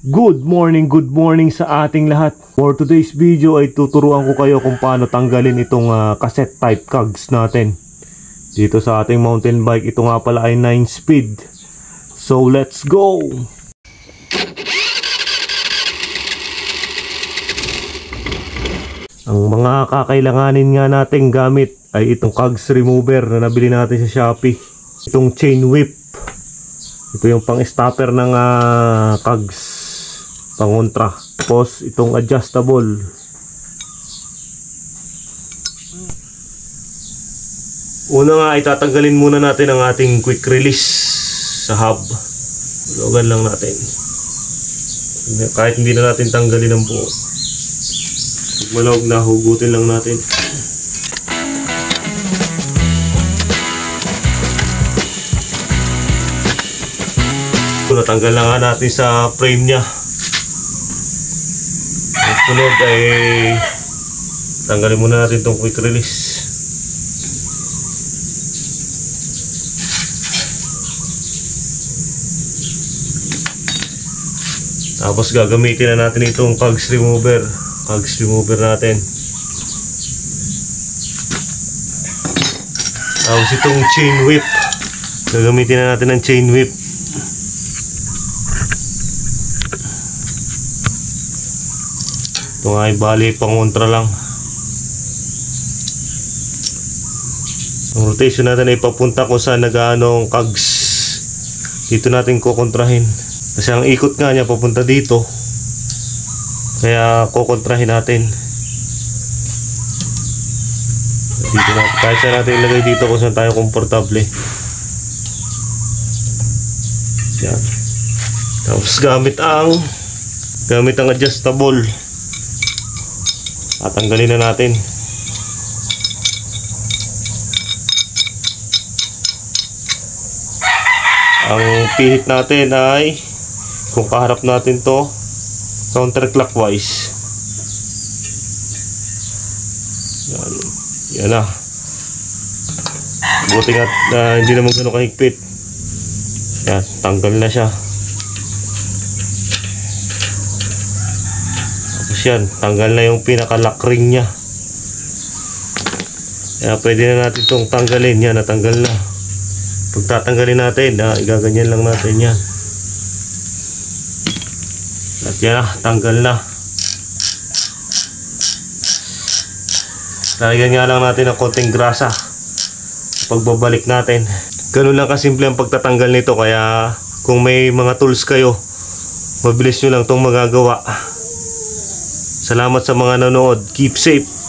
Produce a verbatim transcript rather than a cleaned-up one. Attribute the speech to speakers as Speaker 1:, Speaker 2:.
Speaker 1: Good morning, good morning sa ating lahat. For today's video ay tuturuan ko kayo kung paano tanggalin itong uh, cassette type cogs natin dito sa ating mountain bike. Ito nga pala ay nine speed. So let's go! Ang mga kakailanganin nga nating gamit ay itong cogs remover na nabili natin sa Shopee. Itong chain whip. Ito yung pang stopper ng uh, cogs pangontra. Tapos itong adjustable. Una nga itatanggalin muna natin ang ating quick release sa hub. Lugan lang natin. Kahit hindi na natin tanggalin ang buo. Malawag na, hugutin lang natin. Natanggal na nga natin sa frame nya. Ang sunod ay tanggalin muna natin itong quick release. Tapos gagamitin na natin itong cogs remover. Cogs remover natin. Tapos itong chain whip. Gagamitin na natin ang chain whip. Ito nga ay bali pangontra lang. Ang rotation natin ay papunta kung saan nag-ano ang cogs. Dito natin kukontrahin. Kasi ang ikot nga niya papunta dito. Kaya kukontrahin natin. Dito na, kahit saan natin ilagay dito kung saan tayo komportable. Yan. Tapos gamit ang Gamit ang adjustable. At tanggalin na natin. Ang pihit natin ay kung kaharap natin to counterclockwise. Yan, yan na. Buti nga uh, hindi naman gano'ng kahigpit. Yan, tanggal na siya. Yan, tanggal na yung pinaka-lock ring nya. Kaya pwede na natin itong tanggalin. Yan, natanggal na. Pag tatanggalin natin, ah, igaganyan lang natin yan. At yan na, tanggal na. Lalagyan nga lang natin ng konting grasa pagbabalik natin. Ganun lang kasimple ang pagtatanggal nito. Kaya kung may mga tools kayo, mabilis nyo lang itong magagawa. Salamat sa mga nanonood. Keep safe.